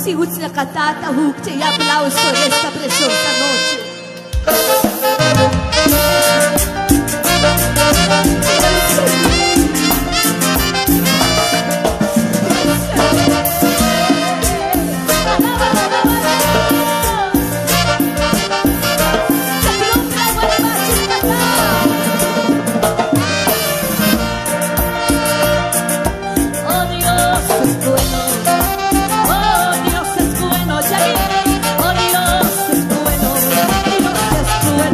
Si usted catata, hucte y aplauso de esta preciosa noche. Dios es bueno,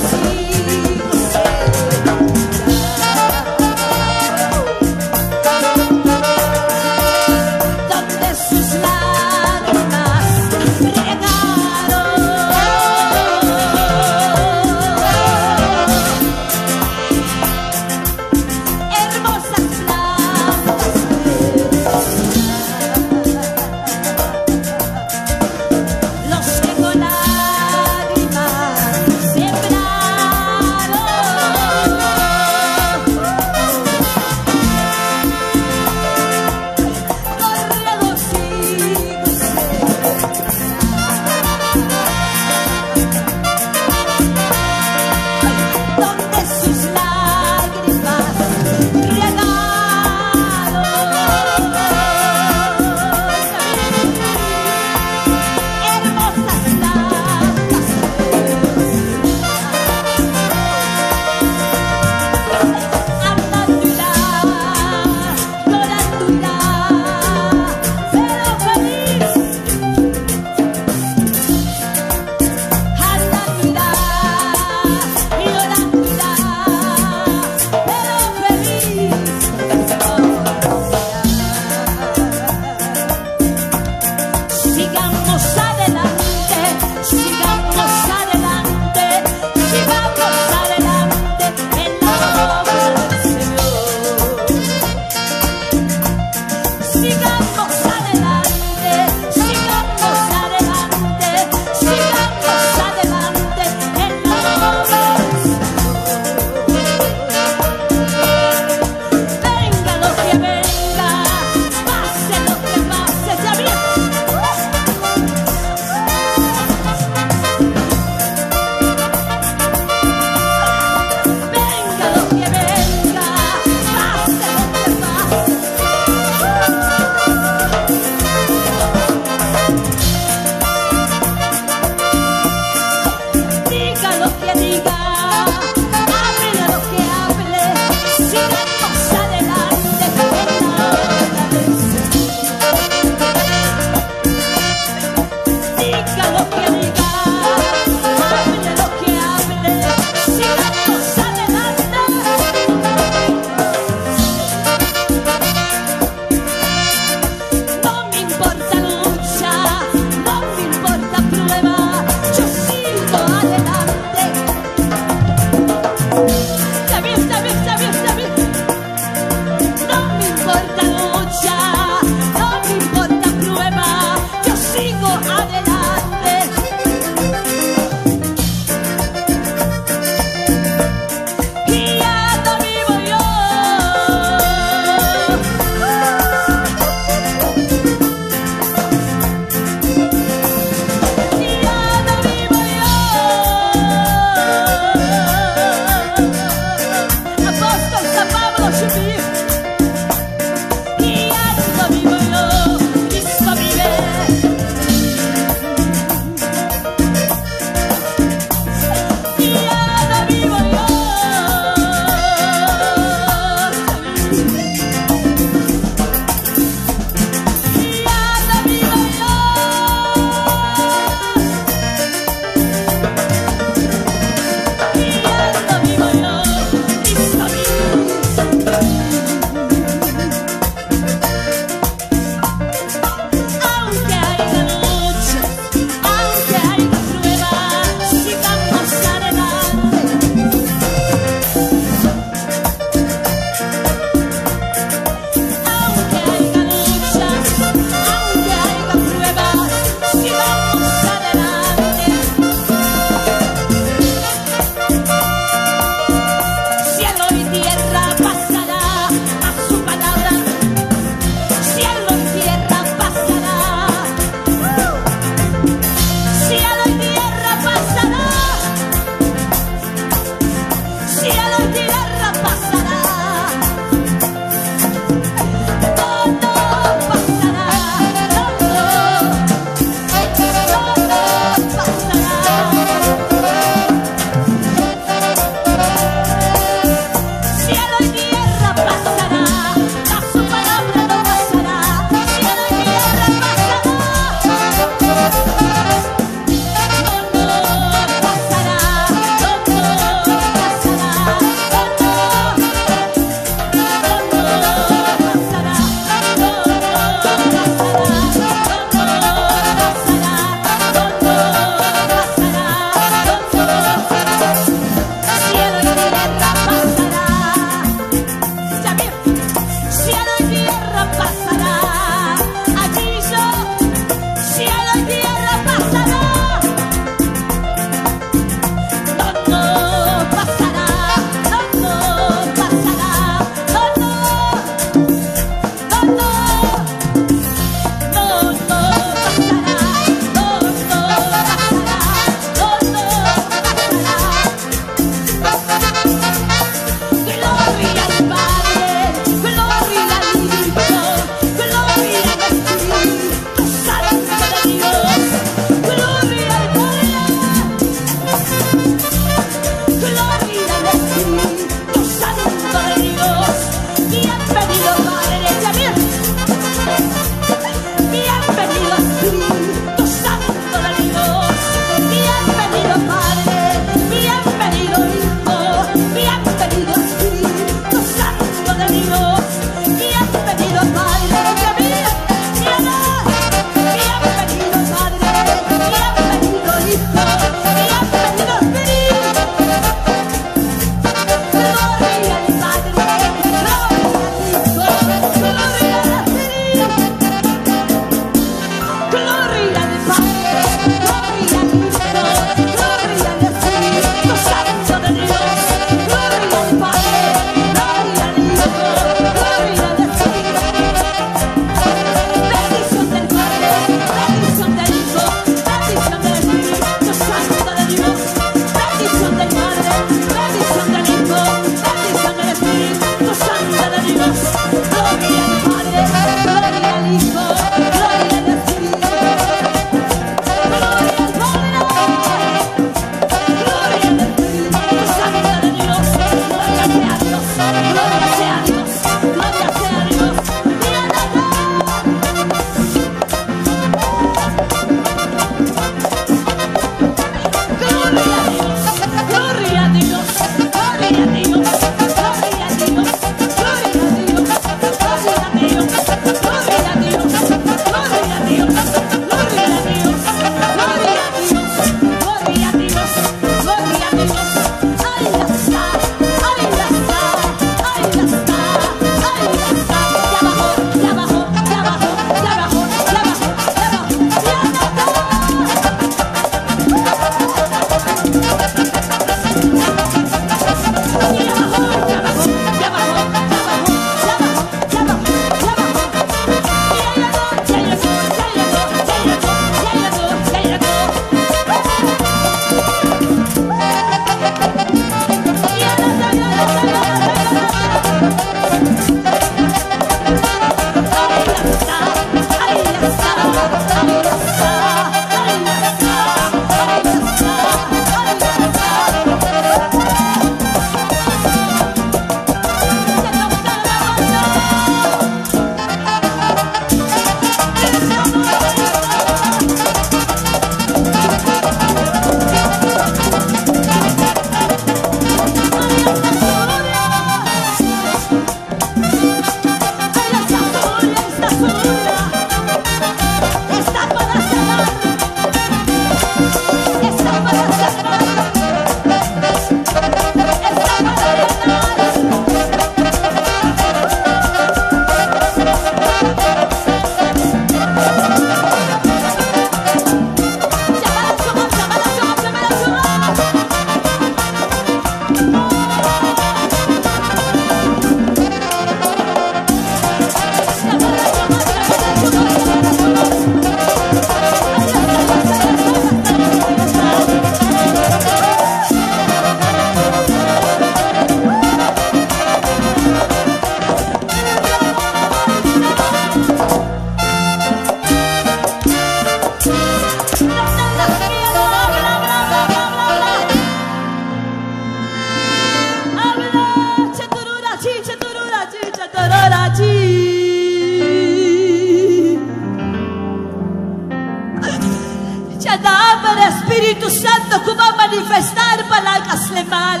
Espíritu Santo que va a manifestar palabras lemal.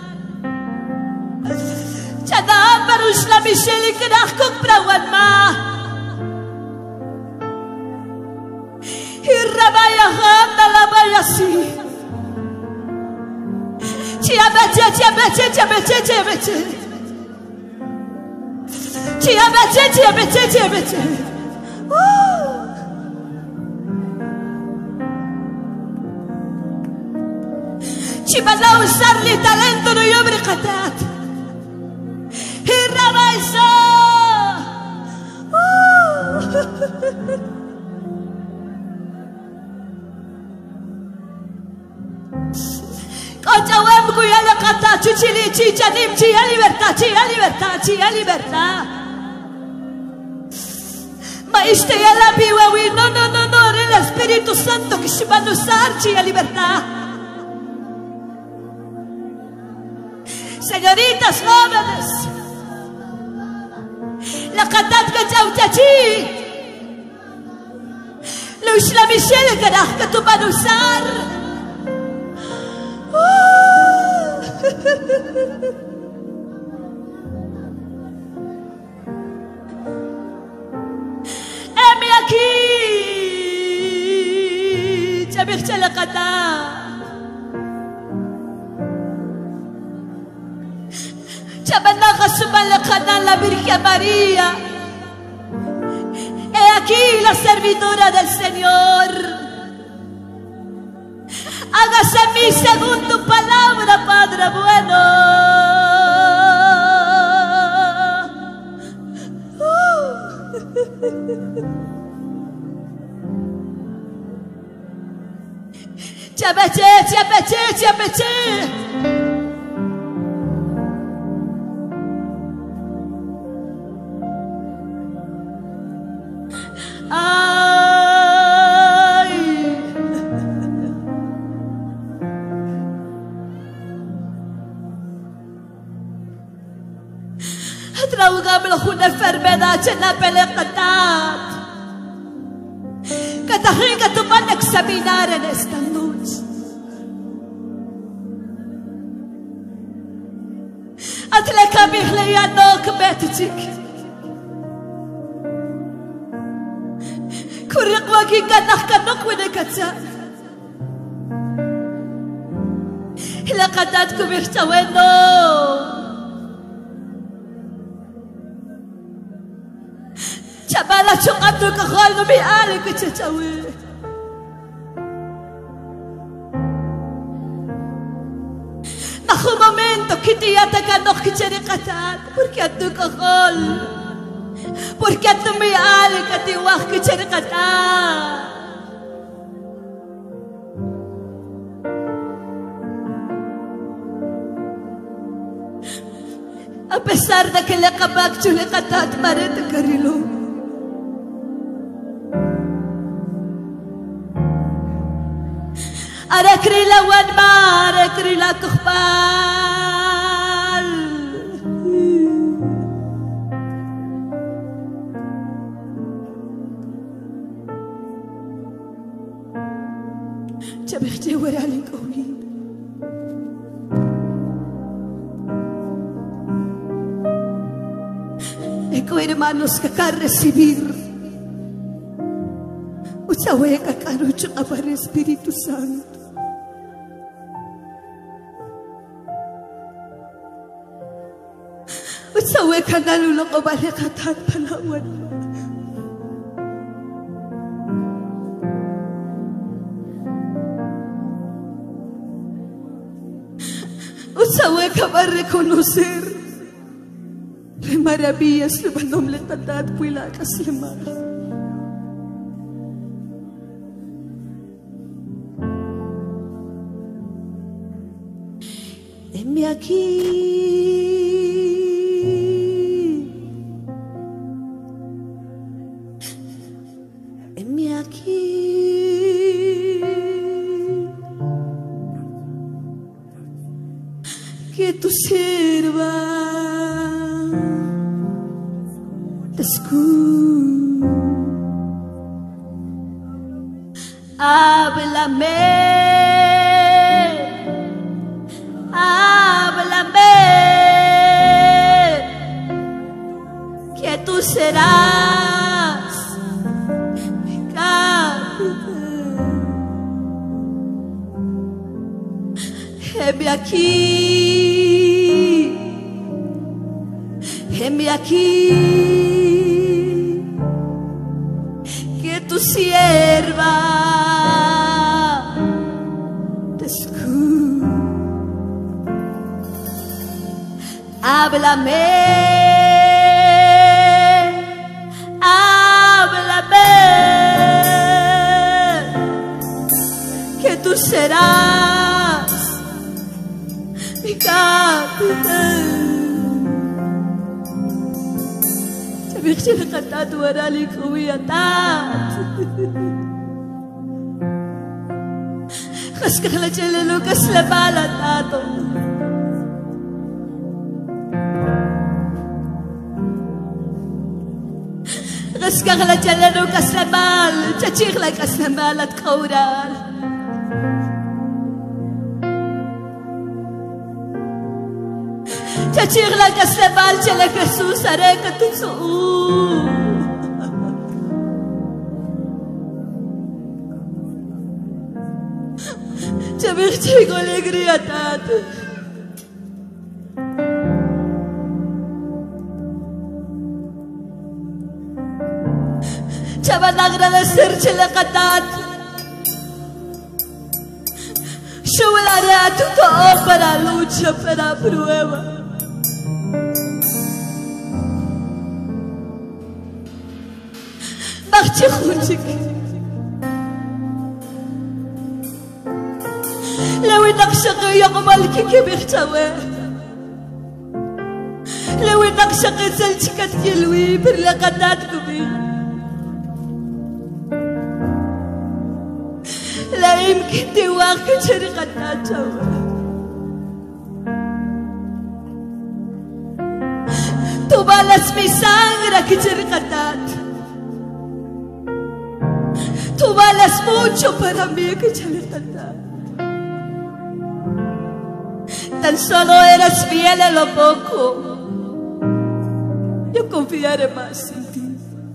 Chada barush la Michelle que nak kung prawan ma. Hirabaya ham dalabaya si. Chia beche. Chia beche. Si vas a usarle talento no yobre katat. Hirabaisa. Kocawem kuyala katat chichili chichanim chia libertad. Maiste yala biwawi no el Espíritu Santo que se va a usar chia libertad. Señoritas jóvenes, la catat que chauchachi, Luis la Michelle que tú vas a usar. Chalacatá. Chabanaja Sumalacana, la Virgen María. He aquí la servidora del Señor. Hágase en mí según tu palabra, Padre bueno. Chapeche, chapeche, chapeche. Ay. Traugamos una enfermedad en la pelea. Que te venga tu mano a examinar en esta noche. Hazle cambiarle ya no que me te chique. Correcto aquí ganas que no puede cachar. Y la cantat que me está bueno. Chabala chocando que jalo mi ale que chachawe. Najo momento que te atacando que chericatat, porque a tu cajol, porque a tu mi ale que te wah que chericatat. A pesar de que le acabak chericatat marete carilo. Arekri la wanma, arekri la kuhbal. Chabirti waralik owi. Eko hermanos que acá recibir. Uchawe que acá rucho para Espíritu Santo. Usawe ka nalulong o balikatan palawan. Usawe ka ba reconocer las maravillas de tu nombre tatat puila kaslema. Heme aquí. Que tu sirva te escucho. Háblame, háblame, que tú serás mi capitán. Heme aquí. Heme aquí, que tu sierva te escucha. Háblame, háblame, que tú serás mi capitán. Virgin katat warali kuwiyatat. Kaskala chelelo kaslamala tato. Kaskala chelelo kaslamal, chachirla kaslamalat kaural. Chachirla kaslamal chele Jesús areka tutsu. tengo alegría tanto. Ya van a agradecerse la catat. Yo daré a tu para lucha, para prueba. Marche juntik. لو انك شقي يقبل كي بيختوي لو انك شقي زلتك تكلوي برلقدات كبير لا يمكن تواقع شرقدات تبالس مسانغرك شرقدات تبالس mucho para mí que شرقدات. Tan solo eres fiel en lo poco. Yo confiaré más en ti.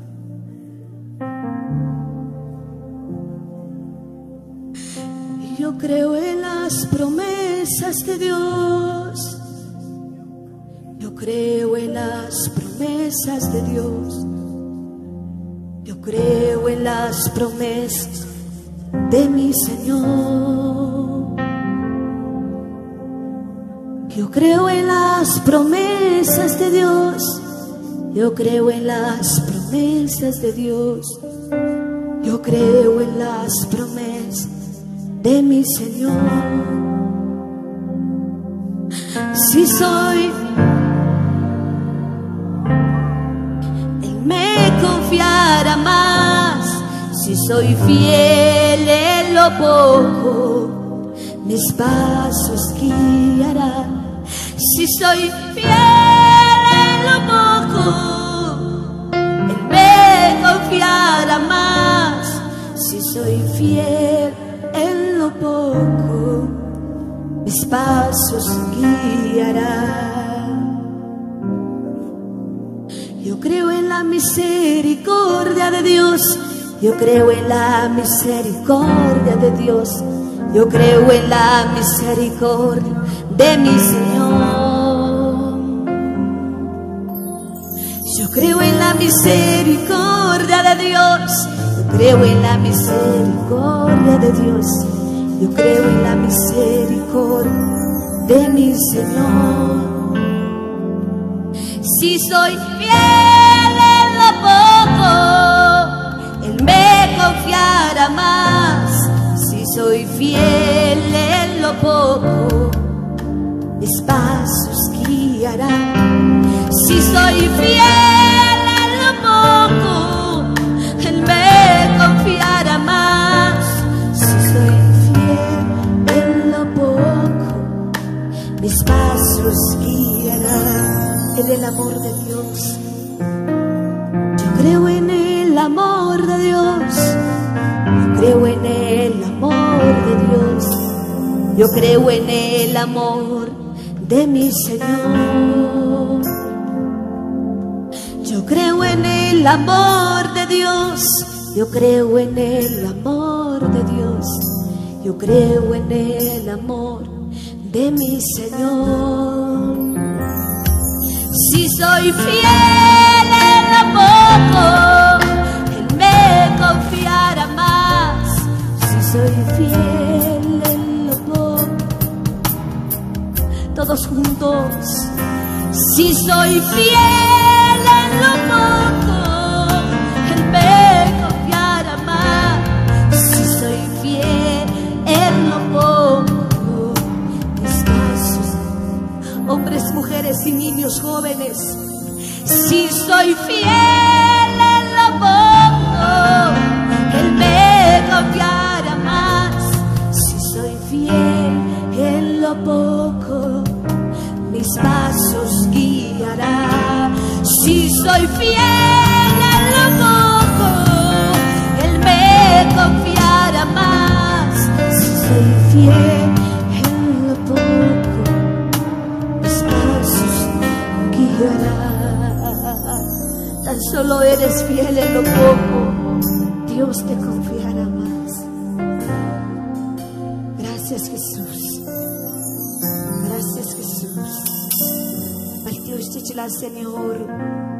Yo creo en las promesas de Dios. Yo creo en las promesas de Dios. Yo creo en las promesas de mi Señor. Yo creo en las promesas de Dios. Yo creo en las promesas de Dios. Yo creo en las promesas de mi Señor. Si soy, Él me confiará más. Si soy fiel en lo poco, mis pasos guiará. Si soy fiel en lo poco, Él me confiará más. Si soy fiel en lo poco, mis pasos guiará. Yo creo en la misericordia de Dios. Yo creo en la misericordia de Dios. Yo creo en la misericordia de mi Señor. Yo creo en la misericordia de Dios. Yo creo en la misericordia de Dios. Yo creo en la misericordia de mi Señor. Si soy fiel en lo poco, Él me confiará más. Si soy fiel en lo poco, mis pasos guiará. Si soy fiel en lo poco, Él me confiará más. Si soy fiel en lo poco, mis pasos guiará. En el amor de Dios. Yo creo en el amor de Dios. Yo creo en el amor de Dios. Yo creo en el amor de mi Señor. Yo creo en el amor de Dios. Yo creo en el amor de Dios. Yo creo en el amor de mi Señor. Si soy fiel en lo poco, Él me confiará más. Si soy fiel en lo poco, todos juntos. Si soy fiel en lo poco, Él me confiará más. Si soy fiel en lo poco, mis pasos, hombres, mujeres y niños jóvenes. Si soy fiel en lo poco, Él me confiará más. Si soy fiel en lo poco, mis pasos guiará. Si soy fiel en lo poco, Él me confiará más. Si soy fiel en lo poco, mis pasos guiará. Tan solo eres fiel en lo poco, Dios te confiará más. Gracias. Gracias, Jesús. Gracias, Jesús. Al Dios chichila, Señor.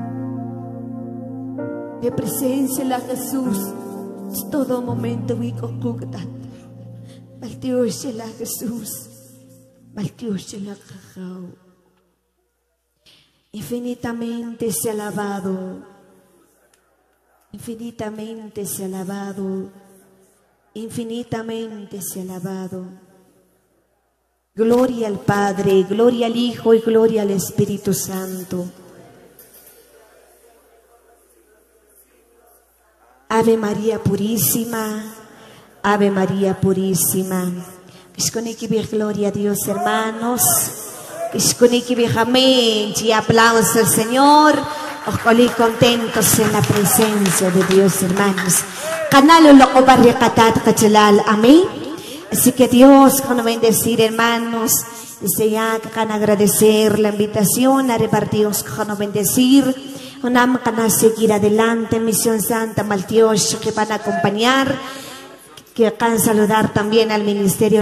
De presencia la Jesús. Todo momento vico cuctat. Al Dios la Jesús. Al Dios la cajao. Infinitamente se ha alabado. Infinitamente se ha alabado. Infinitamente se ha alabado. Gloria al Padre, gloria al Hijo y gloria al Espíritu Santo. Ave María Purísima, Ave María Purísima. Gloria a Dios, hermanos. Amén. Y aplausos al Señor. Ojalá contentos en la presencia de Dios, hermanos. Canal lo barricatat cachalal. Amén. Así que Dios, con bendecir, hermanos, desde ya que van a agradecer la invitación, a repartiros con bendecir, una van seguir adelante, Misión Santa Maltios, que van a acompañar, que van a saludar también al ministerio.